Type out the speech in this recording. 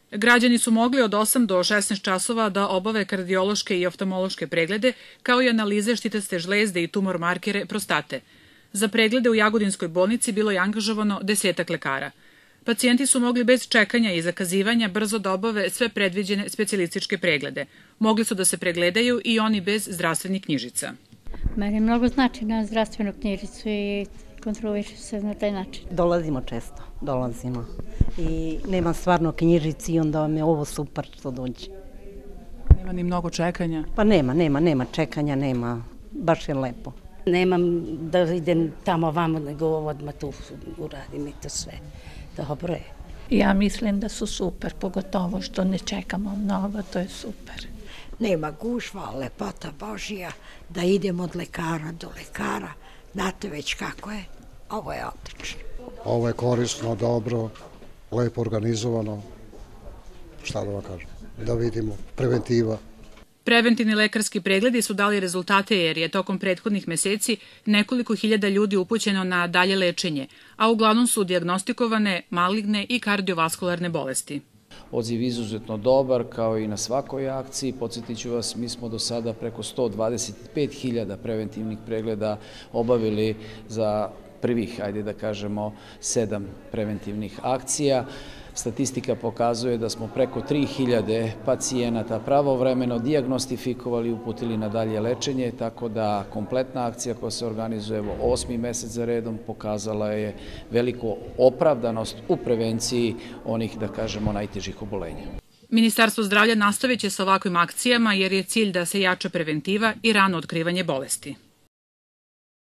Građani su mogli od 8 do 16 časova da obave kardiološke i oftalmološke preglede, kao i analize štitaste žlezde i tumor markere prostate. Za preglede u Jagodinskoj bolnici bilo je angažovano 10 lekara. Pacijenti su mogli bez čekanja i zakazivanja brzo da obave sve predviđene specijalističke preglede. Mogli su da se pregledaju i oni bez zdravstvenih knjižica. Meni mnogo znači na zdravstvenu knjižicu i kontroliše se na taj način. Dolazimo često, i nema stvarno knjižici i onda vam je ovo super što dođe. Nema ni mnogo čekanja? Pa nema čekanja, nema, baš je lepo. Nemam da idem tamo vamo, nego odmah tu uradim i to sve. Dobro je. Ja mislim da su super, pogotovo što ne čekamo mnogo, to je super. Nema gužva, lepota Božija, da idemo od lekara do lekara. Znate već kako je. Ovo je odlično. Ovo je korisno, dobro, lepo organizovano. Šta da vam kažem? Da vidimo, preventiva. Preventivni lekarski pregledi su dali rezultate jer je tokom prethodnih meseci nekoliko hiljada ljudi upućeno na dalje lečenje, a uglavnom su dijagnostikovane maligne i kardiovaskularne bolesti. Odziv izuzetno dobar, kao i na svakoj akciji. Podsjetit ću vas, mi smo do sada preko 125.000 preventivnih pregleda obavili za prvih, ajde da kažemo, 7 preventivnih akcija. Statistika pokazuje da smo preko 3.000 pacijenata pravovremeno dijagnostifikovali i uputili na dalje lečenje, tako da kompletna akcija koja se organizuje 8. mesec za redom pokazala je veliku opravdanost u prevenciji onih, da kažemo, najtežih obolenja. Ministarstvo zdravlja nastavit će sa ovakvim akcijama jer je cilj da se jača preventiva i rano otkrivanje bolesti.